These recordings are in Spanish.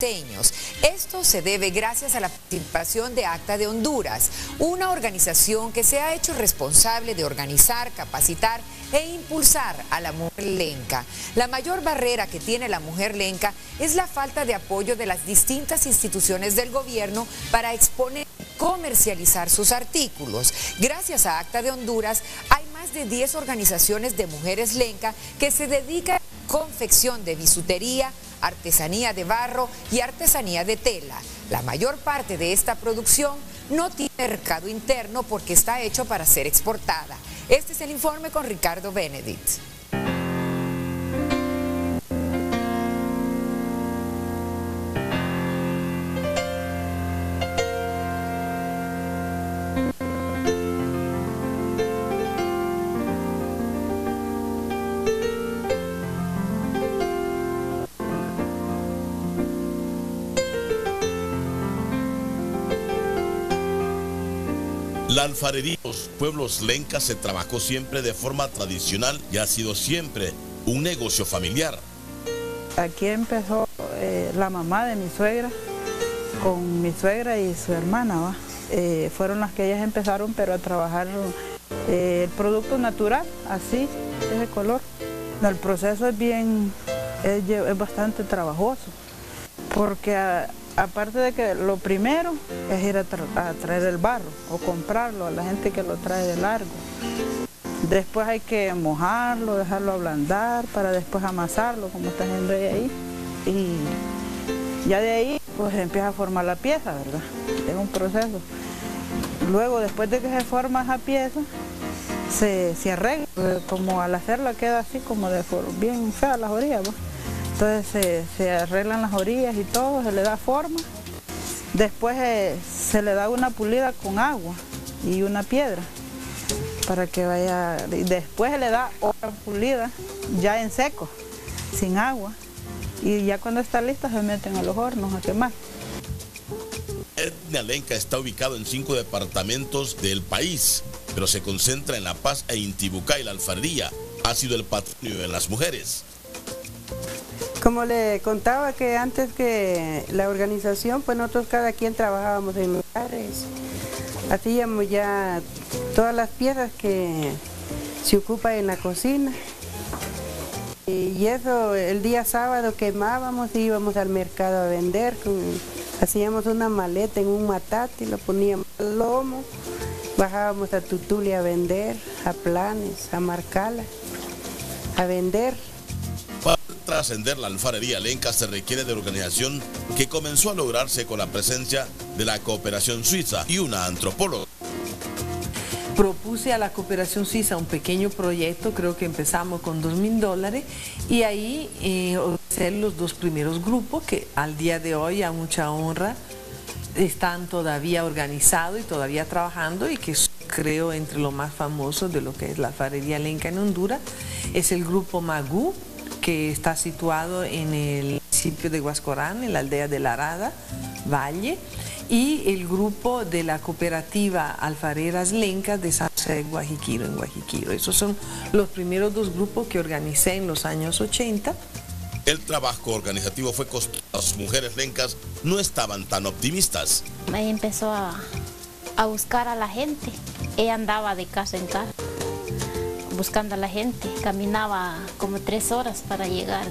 costeños. Esto se debe gracias a la participación de ACTA de Honduras, una organización que se ha hecho responsable de organizar, capacitar e impulsar a la mujer lenca. La mayor barrera que tiene la mujer lenca es la falta de apoyo de las distintas instituciones del gobierno para exponer y comercializar sus artículos. Gracias a ACTA de Honduras hay más de 10 organizaciones de mujeres lenca que se dedican a la confección de bisutería, artesanía de barro y artesanía de tela. La mayor parte de esta producción no tiene mercado interno porque está hecho para ser exportada. Este es el informe con Ricardo Benedict. La alfarería de los pueblos lencas se trabajó siempre de forma tradicional y ha sido siempre un negocio familiar. Aquí empezó la mamá de mi suegra, con mi suegra y su hermana, ¿va? Fueron las que ellas empezaron, pero a trabajar el producto natural, así, ese color. El proceso es bastante trabajoso, porque aparte de que lo primero es ir a traer el barro o comprarlo a la gente que lo trae de largo. Después hay que mojarlo, dejarlo ablandar para después amasarlo, como está viendo ahí. Y ya de ahí pues empieza a formar la pieza, ¿verdad? Es un proceso. Luego, después de que se forma esa pieza, se arregla. Como al hacerla queda así como bien fea las orillas, ¿no? Entonces se arreglan las orillas y todo, se le da forma. Después se le da una pulida con agua y una piedra para que vaya. Y después se le da otra pulida ya en seco, sin agua. Y ya cuando está lista se meten a los hornos a quemar. Etnia lenca está ubicado en 5 departamentos del país, pero se concentra en La Paz e Intibucá, y la alfarería ha sido el patrimonio de las mujeres. Como le contaba que antes que la organización, pues nosotros cada quien trabajábamos en lugares, hacíamos ya todas las piezas que se ocupan en la cocina. Y eso el día sábado quemábamos y íbamos al mercado a vender, hacíamos una maleta en un matate y lo poníamos al lomo, bajábamos a Tutulia a vender, a Planes, a Marcala, a vender. Para trascender la alfarería lenca se requiere de organización que comenzó a lograrse con la presencia de la Cooperación Suiza y una antropóloga. Propuse a la Cooperación Suiza un pequeño proyecto, creo que empezamos con $2.000 y ahí organizé los 2 primeros grupos que al día de hoy, a mucha honra, están todavía organizados y todavía trabajando, y que creo entre los más famosos de lo que es la alfarería lenca en Honduras. Es el grupo Magú, que está situado en el municipio de Huascorán, en la aldea de La Arada, Valle, y el grupo de la cooperativa Alfareras Lencas de San José de Guajiquiro, en Guajiquiro. Esos son los primeros 2 grupos que organicé en los años 80. El trabajo organizativo fue costoso. Las mujeres lencas no estaban tan optimistas. Ahí empezó a buscar a la gente. Ella andaba de casa en casa buscando a la gente. Caminaba como 3 horas para llegar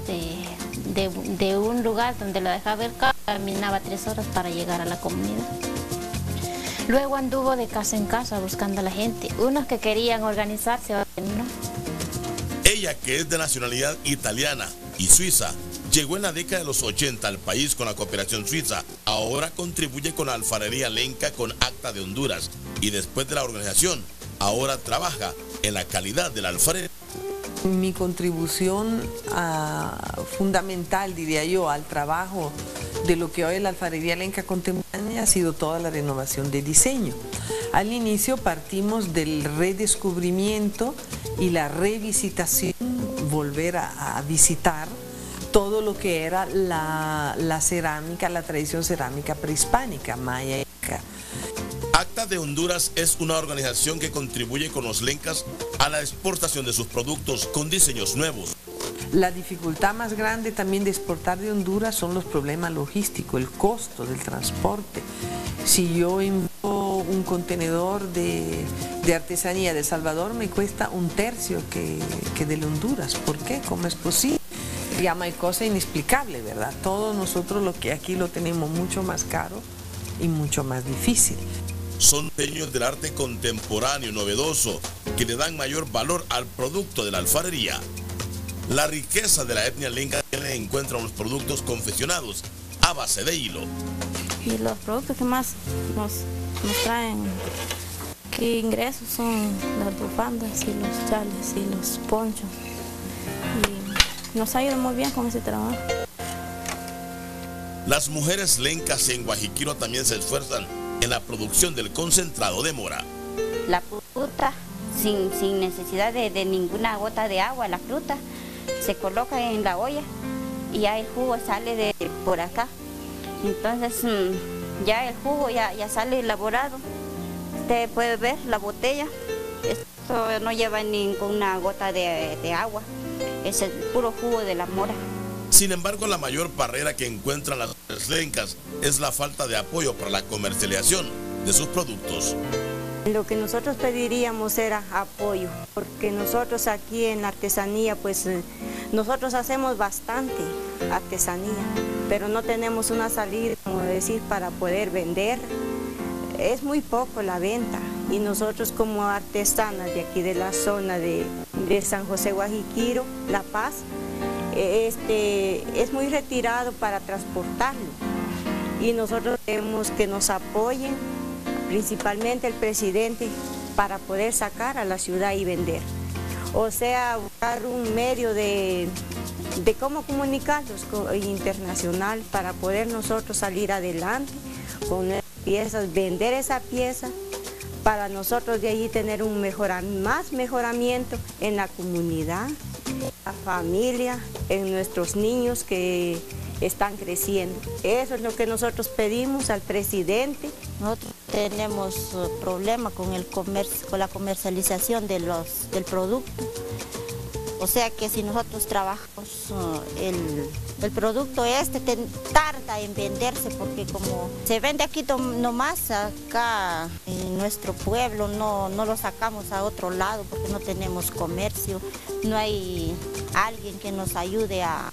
de un lugar donde lo dejaba el carro. Caminaba 3 horas para llegar a la comunidad. Luego anduvo de casa en casa buscando a la gente. Unos que querían organizarse, otros no. Ella, que es de nacionalidad italiana y suiza, llegó en la década de los 80 al país con la Cooperación Suiza. Ahora contribuye con la alfarería lenca con ACTA de Honduras, y después de la organización, ahora trabaja en la calidad de la alfarería. Mi contribución fundamental, diría yo, al trabajo de lo que hoy es la alfarería lenca contemporánea ha sido toda la renovación de diseño. Al inicio partimos del redescubrimiento y la revisitación, volver a visitar todo lo que era la cerámica, la tradición cerámica prehispánica, maya y inca. ACTA de Honduras es una organización que contribuye con los lencas a la exportación de sus productos con diseños nuevos. La dificultad más grande también de exportar de Honduras son los problemas logísticos, el costo del transporte. Si yo envío un contenedor de artesanía de El Salvador, me cuesta 1/3 que de Honduras. ¿Por qué? ¿Cómo es posible? Llama cosa inexplicable, ¿verdad? Todos nosotros lo que aquí lo tenemos mucho más caro y mucho más difícil. Son diseños del arte contemporáneo, novedoso, que le dan mayor valor al producto de la alfarería. La riqueza de la etnia lenca se encuentra en los productos confeccionados a base de hilo. Y los productos que más nos traen que ingresos son las bufandas y los chales y los ponchos. Y nos ha ido muy bien con ese trabajo. Las mujeres lencas en Guajiquiro también se esfuerzan en la producción del concentrado de mora. La fruta, sin necesidad de ninguna gota de agua, la fruta se coloca en la olla y ya el jugo sale por acá. Entonces ya el jugo ya sale elaborado. Usted puede ver la botella, esto no lleva ninguna gota de agua, es el puro jugo de la mora. Sin embargo, la mayor barrera que encuentran las mujeres lencas es la falta de apoyo para la comercialización de sus productos. Lo que nosotros pediríamos era apoyo, porque nosotros aquí en la artesanía, pues nosotros hacemos bastante artesanía, pero no tenemos una salida, como decir, para poder vender. Es muy poco la venta y nosotros como artesanas de aquí de la zona de San José Guajiquiro, La Paz, es muy retirado para transportarlo y nosotros queremos que nos apoyen, principalmente el presidente, para poder sacar a la ciudad y vender. O sea, buscar un medio de cómo comunicarnos internacional para poder nosotros salir adelante con piezas, vender esa pieza para nosotros de allí tener un más mejoramiento en la comunidad, en la familia, en nuestros niños que están creciendo. Eso es lo que nosotros pedimos al presidente. Nosotros tenemos problemas con el comercio, con la comercialización del producto. O sea que si nosotros trabajamos el producto tarda en venderse, porque como se vende aquí nomás, acá en nuestro pueblo no lo sacamos a otro lado porque no tenemos comercio, no hay alguien que nos ayude a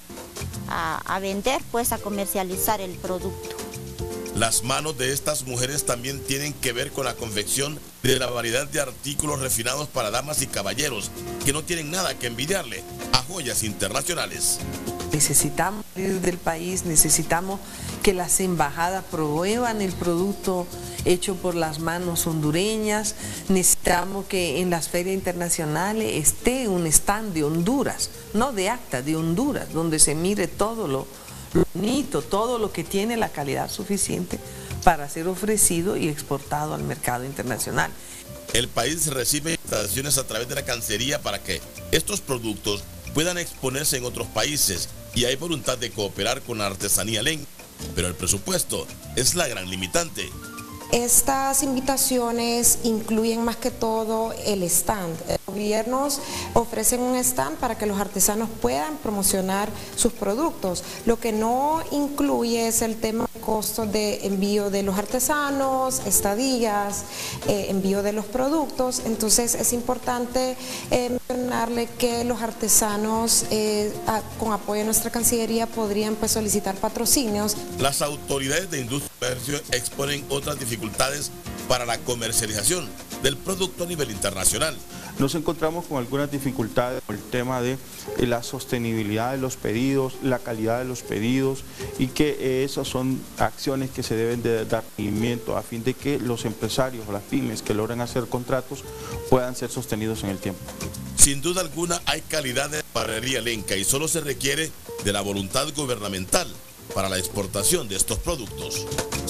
vender, pues a comercializar el producto. Las manos de estas mujeres también tienen que ver con la confección de la variedad de artículos refinados para damas y caballeros que no tienen nada que envidiarle a joyas internacionales. Necesitamos salir del país, necesitamos que las embajadas promuevan el producto hecho por las manos hondureñas, necesitamos que en las ferias internacionales esté un stand de Honduras, no de ACTA, de Honduras, donde se mire todo lo bonito, todo lo que tiene la calidad suficiente para ser ofrecido y exportado al mercado internacional. El país recibe invitaciones a través de la Cancillería para que estos productos puedan exponerse en otros países y hay voluntad de cooperar con la artesanía lenca, pero el presupuesto es la gran limitante. Estas invitaciones incluyen más que todo el stand. Los gobiernos ofrecen un stand para que los artesanos puedan promocionar sus productos. Lo que no incluye es el tema de costos de envío de los artesanos, estadías, envío de los productos. Entonces es importante mencionarle que los artesanos con apoyo de nuestra Cancillería podrían pues solicitar patrocinios. Las autoridades de industria y comercio exponen otras dificultades para la comercialización del producto a nivel internacional. Nos encontramos con algunas dificultades por el tema de la sostenibilidad de los pedidos, la calidad de los pedidos y que esas son acciones que se deben de dar seguimiento a fin de que los empresarios o las pymes que logran hacer contratos puedan ser sostenidos en el tiempo. Sin duda alguna hay calidad de alfarería lenca y solo se requiere de la voluntad gubernamental para la exportación de estos productos.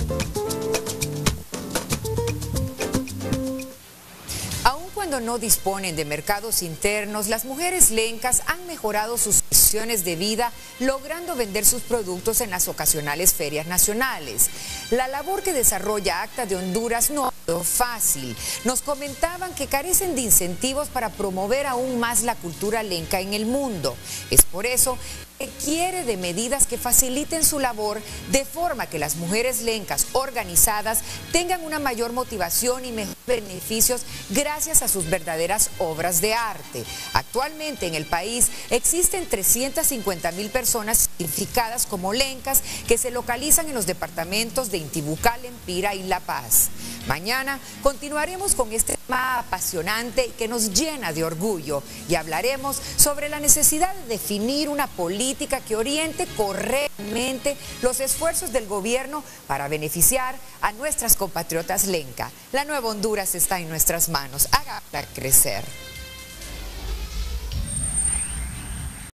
Cuando no disponen de mercados internos, las mujeres lencas han mejorado sus condiciones de vida, logrando vender sus productos en las ocasionales ferias nacionales. La labor que desarrolla ACTA de Honduras no fácil. Nos comentaban que carecen de incentivos para promover aún más la cultura lenca en el mundo. Es por eso que requiere de medidas que faciliten su labor de forma que las mujeres lencas organizadas tengan una mayor motivación y mejores beneficios gracias a sus verdaderas obras de arte. Actualmente en el país existen 350.000 personas identificadas como lencas que se localizan en los departamentos de Intibucá, Lempira y La Paz. Mañana continuaremos con este tema apasionante y que nos llena de orgullo y hablaremos sobre la necesidad de definir una política que oriente correctamente los esfuerzos del gobierno para beneficiar a nuestras compatriotas lenca. La nueva Honduras está en nuestras manos. Hágala crecer.